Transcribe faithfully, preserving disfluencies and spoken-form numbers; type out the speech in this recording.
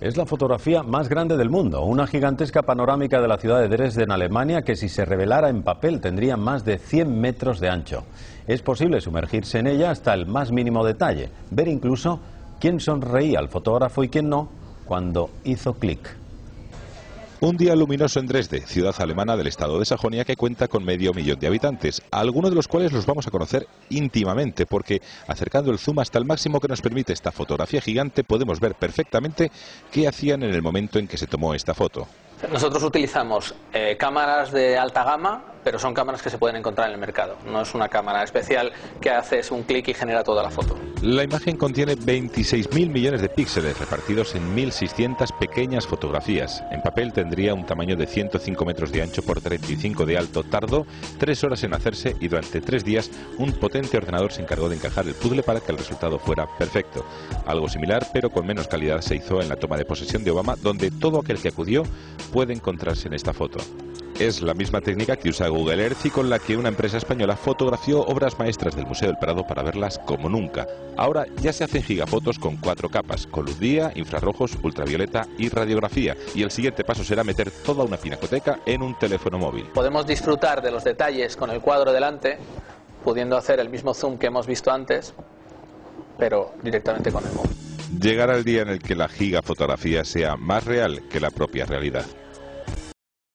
Es la fotografía más grande del mundo, una gigantesca panorámica de la ciudad de Dresden, Alemania, que si se revelara en papel tendría más de cien metros de ancho. Es posible sumergirse en ella hasta el más mínimo detalle, ver incluso quién sonreía al fotógrafo y quién no cuando hizo clic. Un día luminoso en Dresde, ciudad alemana del estado de Sajonia que cuenta con medio millón de habitantes, algunos de los cuales los vamos a conocer íntimamente, porque acercando el zoom hasta el máximo que nos permite esta fotografía gigante podemos ver perfectamente qué hacían en el momento en que se tomó esta foto. Nosotros utilizamos eh, cámaras de alta gama, pero son cámaras que se pueden encontrar en el mercado. No es una cámara especial que haces un clic y genera toda la foto. La imagen contiene veintiséis mil millones de píxeles repartidos en mil seiscientas pequeñas fotografías. En papel tendría un tamaño de ciento cinco metros de ancho por treinta y cinco de alto. Tardó tres horas en hacerse y durante tres días un potente ordenador se encargó de encajar el puzzle para que el resultado fuera perfecto. Algo similar, pero con menos calidad, se hizo en la toma de posesión de Obama, donde todo aquel que acudió puede encontrarse en esta foto. Es la misma técnica que usa Google Earth y con la que una empresa española fotografió obras maestras del Museo del Prado para verlas como nunca. Ahora ya se hacen gigafotos con cuatro capas, con luz día, infrarrojos, ultravioleta y radiografía. Y el siguiente paso será meter toda una pinacoteca en un teléfono móvil. Podemos disfrutar de los detalles con el cuadro delante, pudiendo hacer el mismo zoom que hemos visto antes, pero directamente con el móvil. Llegará el día en el que la gigafotografía sea más real que la propia realidad.